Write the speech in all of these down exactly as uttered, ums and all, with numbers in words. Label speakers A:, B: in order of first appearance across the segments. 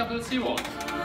A: to the seawall.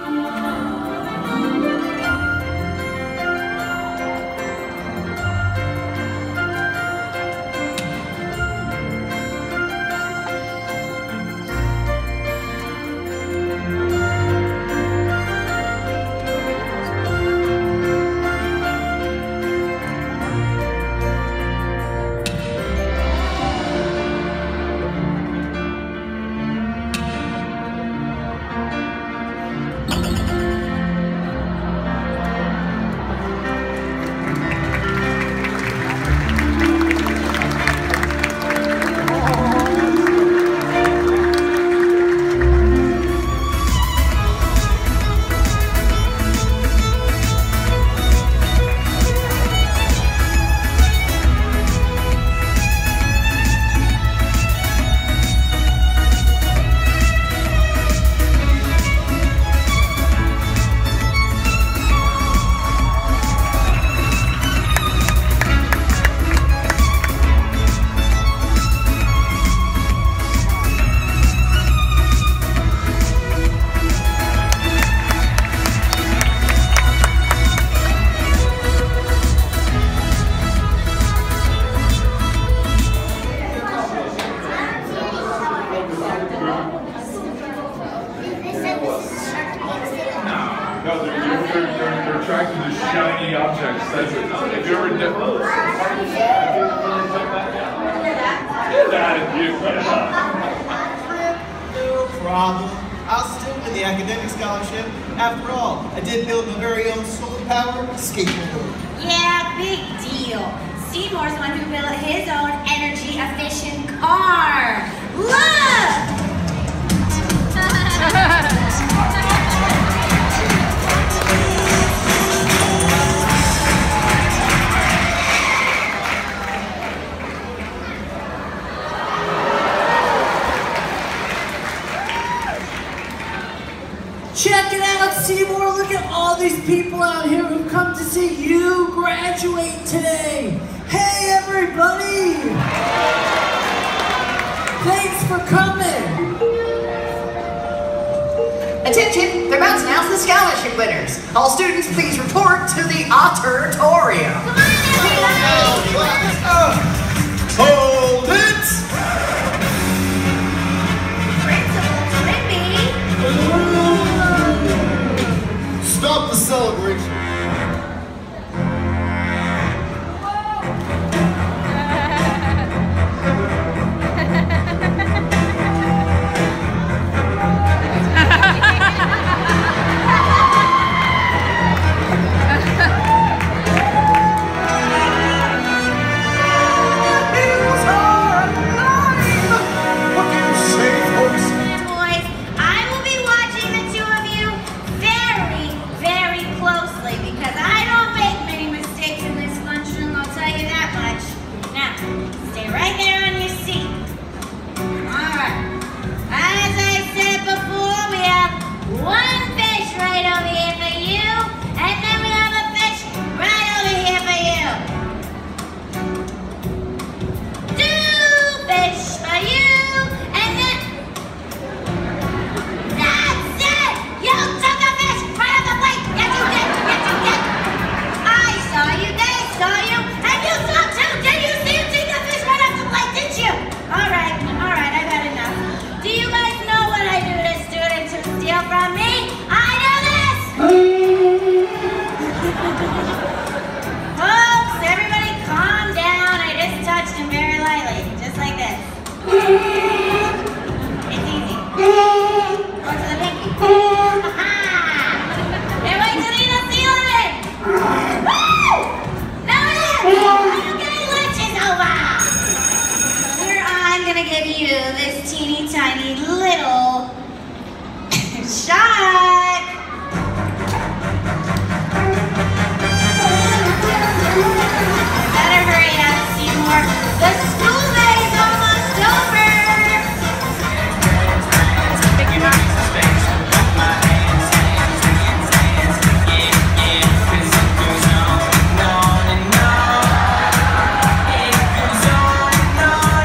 B: No, they're, they're, they're, they're attracted to shiny objects. That's it. If you ever did, get out of here.
C: No problem. I'll still win the academic scholarship. After all, I did build my very own solar-powered skateboard.
D: Yeah, big deal. Seymour's the one who built his own energy-efficient car. Look!
E: Check it out, Seymour. Look at all these people out here who've come to see you graduate today. Hey, everybody! Thanks for coming.
F: Attention, they're about to announce the scholarship winners. All students, please report to the auditorium.
C: Hold it! Stop the celebration.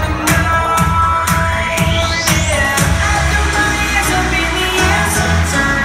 E: Turn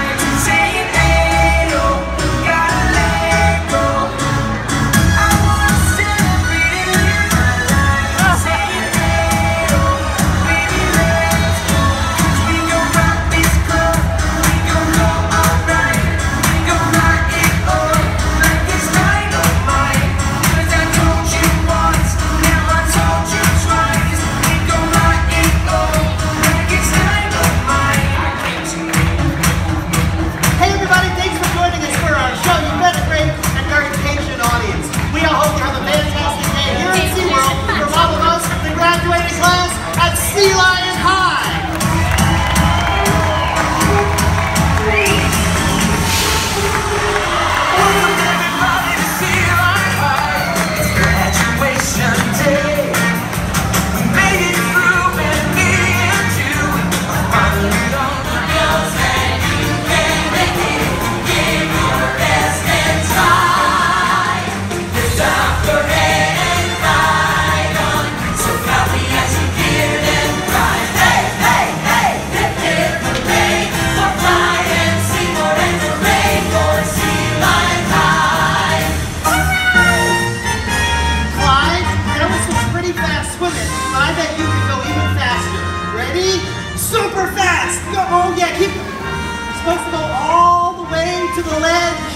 E: the ledge.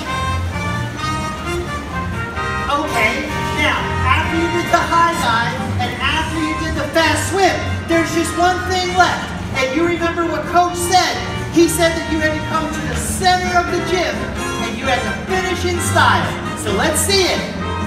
E: Okay, now, after you did the high dive and after you did the fast swim, there's just one thing left. And you remember what Coach said. He said that you had to come to the center of the gym and you had to finish in style. So let's see it.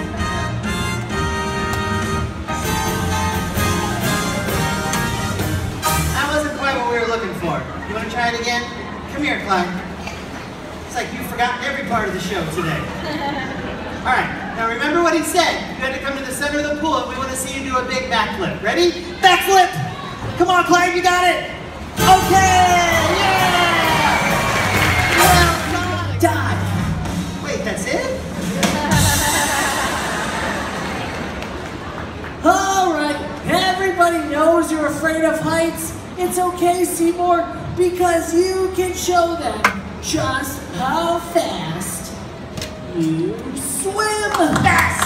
E: That wasn't quite what we were looking for. You want to try it again? Come here, Clyde. It's like you've forgotten every part of the show today. All right, now remember what he said. You had to come to the center of the pool and we want to see you do a big backflip. Ready? Backflip! Come on, Clyde, you got it! Okay! Yeah! Well done! Dive. Wait, that's it? All right, everybody knows you're afraid of heights. It's okay, Seymour, because you can show them just how fast you swim.
F: That's